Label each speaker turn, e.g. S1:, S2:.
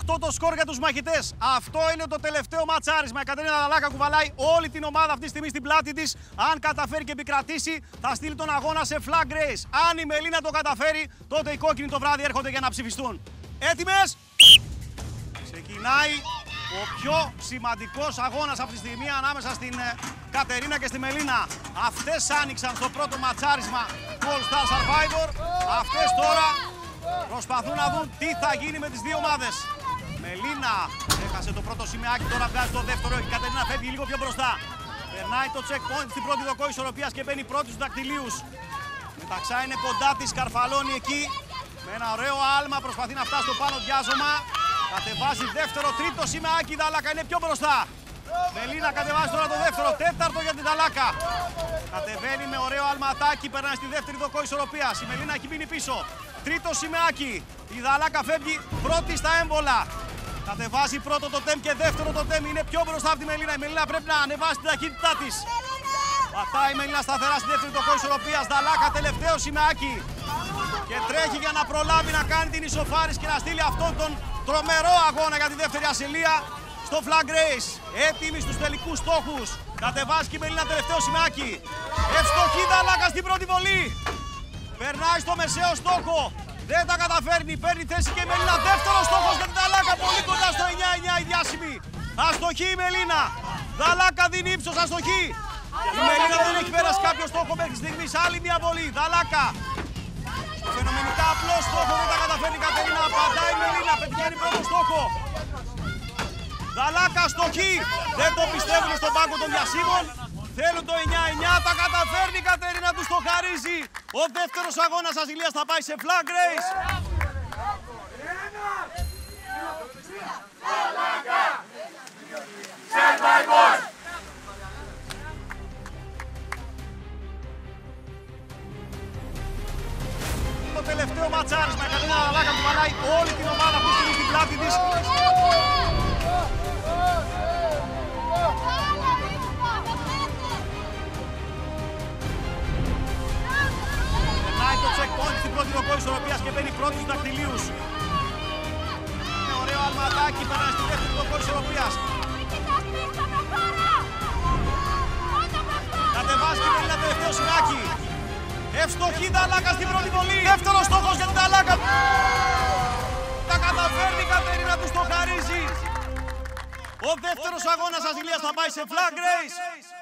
S1: αυτό το σκορ για τους μαχητές. Αυτό είναι το τελευταίο ματσάρισμα. Η Κατερίνα Δαλάκα κουβαλάει όλη την ομάδα αυτή τη στιγμή στην πλάτη της. Αν καταφέρει και επικρατήσει, θα στείλει τον αγώνα σε flag race. Αν η Μελίνα το καταφέρει, τότε οι κόκκινοι το βράδυ έρχονται για να ψηφιστούν. Έτοιμες! Ξεκινάει ο πιο σημαντικός αγώνας αυτή τη στιγμή ανάμεσα στην Κατερίνα και στη Μελίνα. Αυτές άνοιξαν στο πρώτο ματσάρισμα του All Star Survivor. Αυτές τώρα προσπαθούν να δουν τι θα γίνει με τις δύο ομάδες. Μελίνα έχασε το πρώτο σημαίακι, τώρα βγάζει το δεύτερο. Η Κατερίνα φεύγει λίγο πιο μπροστά. Περνάει το checkpoint στην πρώτη δοκό ισορροπίας και μπαίνει πρώτη στους δακτυλίους. Μεταξά είναι κοντά της, καρφαλώνει εκεί. Με ένα ωραίο άλμα προσπαθεί να φτάσει στο πάνω διάζωμα. Κατεβάζει δεύτερο, τρίτο σημαίακι, η Δαλάκα είναι πιο μπροστά. Μελίνα κατεβάζει τώρα το δεύτερο, τέταρτο για την Δαλάκα. Κατεβαίνει με ωραίο αλματάκι, περνάει στη δεύτερη δοκό ισορροπίας. Η Μελίνα έχει μείνει πίσω. Τρίτο σημαίακι, η Δαλάκα φεύγει πρώτη στα έμβολα. Κατεβάζει πρώτο το τέμ και δεύτερο το τέμ, είναι πιο μπροστά από τη Μελίνα. Η Μελίνα πρέπει να ανεβάσει την ταχύτητά της. Πατάει η Μελίνα σταθερά στη δεύτερη δοκό ισορροπίας. Δαλάκα τελευταίο σημαίακι. Και τρέχει για να προλάβει να κάνει την ισοφάριση και να στείλει αυτόν τον τρομερό αγώνα για τη δεύτερη ασυλία στο flag race. Έτοιμη στους τελικούς στόχους. Κατεβάζει και η Μελίνα τελευταίο σημαίακι. Ευστοχή Δαλάκα στην πρώτη βολή. Περνάει στο μεσαίο στόχο. Δεν τα καταφέρνει. Παίρνει θέση και η Μελίνα. Δεύτερο στόχος για την Δαλάκα. Πολύ κοντά στο 9-9 η διάσημη. Αστοχή η Μελίνα. Δαλάκα δίνει ύψος. Αστοχή. Η Μελίνα δεν έχει πέρασει κάποιο στόχο μέχρι στιγμής. Άλλη μια βολή. Δαλάκα. Φαινομενικά απλό στόχο, δεν τα καταφέρνει η Κατερίνα. Απαντάει η Μελίνα, πετυχαίνει πρώτο στόχο. Δαλάκα στοχή. Δεν το πιστεύουν στον πάγκο των διασύμων. Θέλουν το 9-9, τα καταφέρνει η Κατερίνα, τους το χαρίζει. Ο δεύτερος αγώνας ασυλίας θα πάει σε flag race. Το τελευταίο ματσάρισμα, η Κατερίνα Δαλάκα κουβαλάει όλη την ομάδα αυτή τη στιγμή στην πλάτη της. Περνάει το checkpoint στην πρώτη δοκό ισορροπίας και μπαίνει πρώτη στους δακτυλίους. Με ωραίο αλματάκι, περνάει στη δεύτερη δοκό ισορροπίας. Κατεβάζει και Μελίνα τελευταίο σημαίακι. Ευστοχή Δαλάκα στην πρώτη βολή. Δεύτερος στόχος για την Δαλάκα. Τα καταφέρνει η Κατερίνα, τους το χαρίζει. Ο δεύτερος αγώνας ασυλίας θα πάει σε flag race.